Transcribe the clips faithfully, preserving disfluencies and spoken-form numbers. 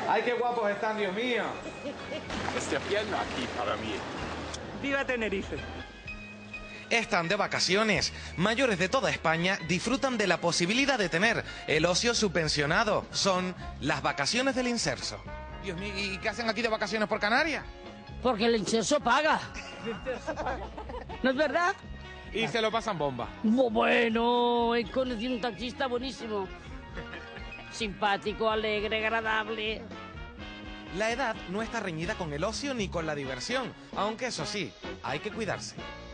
¡Ay, qué guapos están, Dios mío! Estoy haciendo aquí para mí. ¡Viva Tenerife! Están de vacaciones. Mayores de toda España disfrutan de la posibilidad de tener el ocio subvencionado. Son las vacaciones del inserso. Dios mío, ¿y qué hacen aquí de vacaciones por Canarias? Porque el inserso paga. ¿No es verdad? Y se lo pasan bomba. Bueno, he conocido un taxista buenísimo. Simpático, alegre, agradable. La edad no está reñida con el ocio ni con la diversión, aunque eso sí, hay que cuidarse.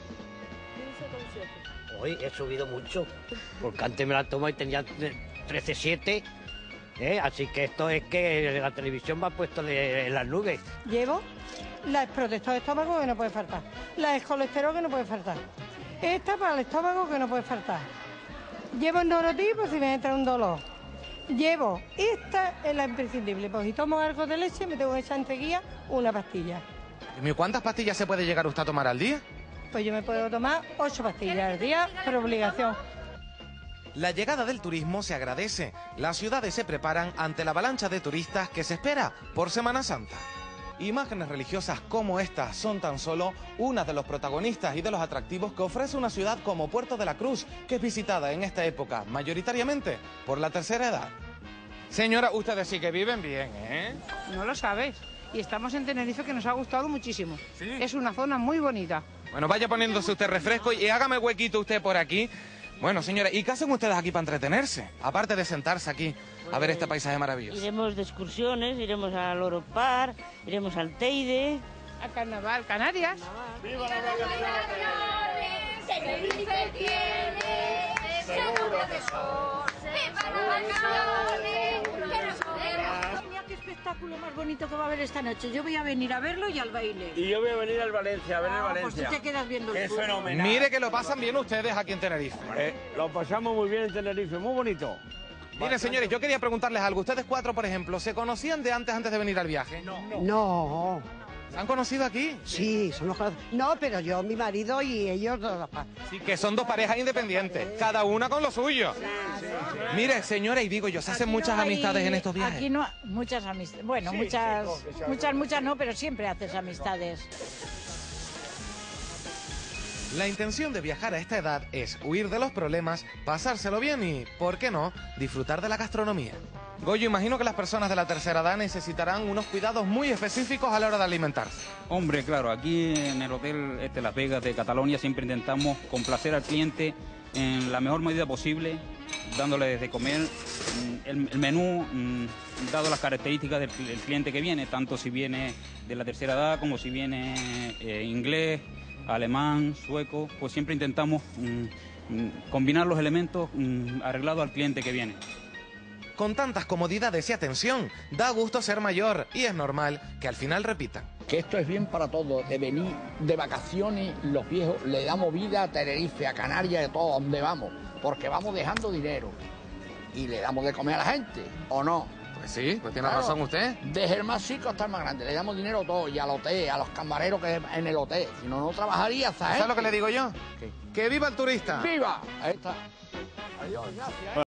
Hoy he subido mucho, porque antes me la tomo y tenía trece siete, ¿eh? Así que esto es que la televisión me ha puesto de, en las nubes. Llevo la protector de estómago que no puede faltar, la colesterol que no puede faltar, esta para el estómago que no puede faltar. Llevo el norotipo si me entra un dolor. Llevo, esta es la imprescindible, pues si tomo algo de leche me tengo que echar enseguida una pastilla. Dios mío, ¿cuántas pastillas se puede llegar usted a tomar al día? Pues yo me puedo tomar ocho pastillas al día por obligación. La llegada del turismo se agradece. Las ciudades se preparan ante la avalancha de turistas que se espera por Semana Santa. Imágenes religiosas como estas son tan solo unas de los protagonistas y de los atractivos que ofrece una ciudad como Puerto de la Cruz, que es visitada en esta época mayoritariamente por la tercera edad. Señora, ustedes sí que viven bien, ¿eh? No lo sabes. Y estamos en Tenerife, que nos ha gustado muchísimo. ¿Sí? Es una zona muy bonita. Bueno, vaya poniéndose usted refresco y hágame huequito usted por aquí. Bueno, señora, ¿y qué hacen ustedes aquí para entretenerse? Aparte de sentarse aquí a ver este paisaje maravilloso. Iremos de excursiones, iremos al Oro Park, iremos al Teide. A Carnaval, Canarias. ¡Viva las vacaciones! Tenerife tiene seguro de sol. ¡Viva las vacaciones! Mira qué espectáculo más bonito que va a haber esta noche. Yo voy a venir a verlo y al baile. Y yo voy a venir al Valencia, a ver el Ah, Valencia. pues tú te quedas viendo el Es fútbol. fenomenal. Mire que lo pasan bien ustedes aquí en Tenerife. Eh, lo pasamos muy bien en Tenerife, muy bonito. Miren, señores, yo quería preguntarles algo. Ustedes cuatro, por ejemplo, ¿se conocían de antes, antes de venir al viaje? No. No, ¿Se han conocido aquí? sí, somos no, pero yo, mi marido y ellos dos. Sí, que son dos parejas independientes, cada una con lo suyo. Mire, señora, y digo yo, se hacen Aquí no muchas hay- amistades en estos viajes. Aquí no, muchas amistades. Bueno, Sí, muchas, sí, no, que muchas, muchas no, pero siempre haces amistades. La intención de viajar a esta edad es huir de los problemas, pasárselo bien y, ¿por qué no?, disfrutar de la gastronomía. Goyo, imagino que las personas de la tercera edad necesitarán unos cuidados muy específicos a la hora de alimentarse. Hombre, claro, aquí en el Hotel este, Las Vegas de Cataluña siempre intentamos complacer al cliente en la mejor medida posible, dándole de comer mm, el, el menú, mm, dado las características del, del cliente que viene, tanto si viene de la tercera edad como si viene eh, inglés, alemán, sueco, pues siempre intentamos mm, mm, combinar los elementos mm, arreglados al cliente que viene. Con tantas comodidades y atención, da gusto ser mayor y es normal que al final repitan. Que esto es bien para todos, de venir de vacaciones, los viejos le damos vida a Tenerife, a Canarias, de todo donde vamos, porque vamos dejando dinero y le damos de comer a la gente, ¿o no? Pues sí, pues tiene Claro. razón usted. Desde el más chico hasta el más grande, le damos dinero todo, y al hotel, a los camareros que en el hotel, si no, no trabajaría esa gente. ¿Sabes lo que le digo yo? ¿Qué? ¡Que viva el turista! ¡Viva! Ahí está. Adiós, gracias.